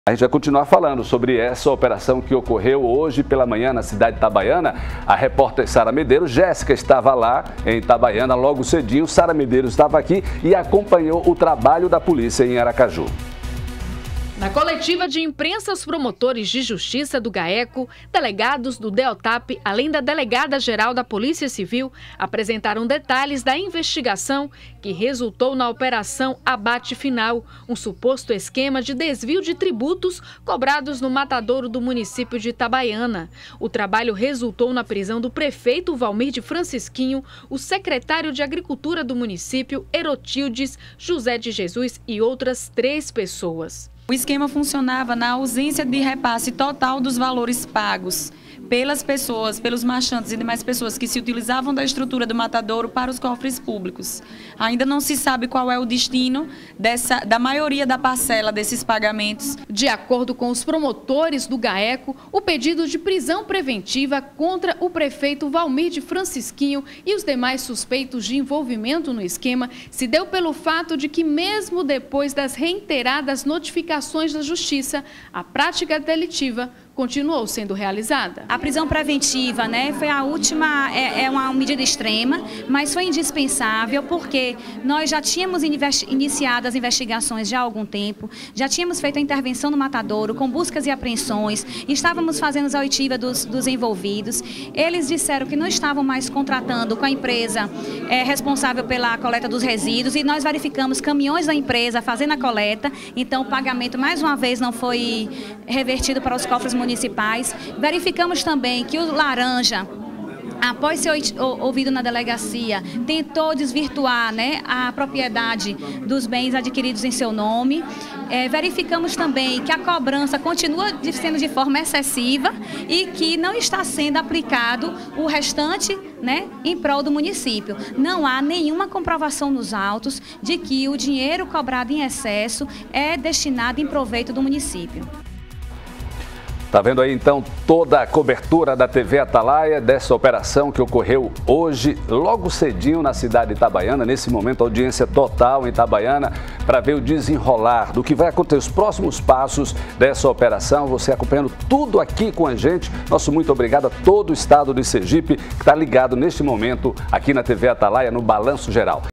A gente vai continuar falando sobre essa operação que ocorreu hoje pela manhã na cidade de Itabaiana. A repórter Sara Medeiros, Jéssica estava lá em Itabaiana logo cedinho. Sara Medeiros estava aqui e acompanhou o trabalho da polícia em Aracaju. Na coletiva de imprensa, os promotores de justiça do GAECO, delegados do DEOTAP, além da delegada-geral da Polícia Civil, apresentaram detalhes da investigação que resultou na Operação Abate Final, um suposto esquema de desvio de tributos cobrados no matadouro do município de Itabaiana. O trabalho resultou na prisão do prefeito Valmir de Francisquinho, o secretário de Agricultura do município, Erotildes José de Jesus e outras 3 pessoas. O esquema funcionava na ausência de repasse total dos valores pagos pelas pessoas, pelos marchantes e demais pessoas que se utilizavam da estrutura do matadouro para os cofres públicos. Ainda não se sabe qual é o destino da maioria da parcela desses pagamentos. De acordo com os promotores do GAECO, o pedido de prisão preventiva contra o prefeito Valmir de Francisquinho e os demais suspeitos de envolvimento no esquema se deu pelo fato de que, mesmo depois das reiteradas notificações da Justiça, a prática delitiva continuou sendo realizada. A prisão preventiva, foi a última, é uma medida extrema, mas foi indispensável porque nós já tínhamos iniciado as investigações já há algum tempo, já tínhamos feito a intervenção no matadouro com buscas e apreensões, estávamos fazendo a oitiva dos envolvidos. Eles disseram que não estavam mais contratando com a empresa responsável pela coleta dos resíduos e nós verificamos caminhões da empresa fazendo a coleta, então o pagamento mais uma vez não foi revertido para os cofres municipais. Verificamos também que o Laranja, após ser ouvido na delegacia, tentou desvirtuar a propriedade dos bens adquiridos em seu nome. Verificamos também que a cobrança continua sendo de forma excessiva e que não está sendo aplicado o restante em prol do município. Não há nenhuma comprovação nos autos de que o dinheiro cobrado em excesso é destinado em proveito do município. Tá vendo aí então toda a cobertura da TV Atalaia dessa operação que ocorreu hoje, logo cedinho na cidade de Itabaiana. Nesse momento, audiência total em Itabaiana para ver o desenrolar do que vai acontecer, os próximos passos dessa operação. Você acompanhando tudo aqui com a gente. Nosso muito obrigado a todo o estado de Sergipe que está ligado neste momento aqui na TV Atalaia no Balanço Geral.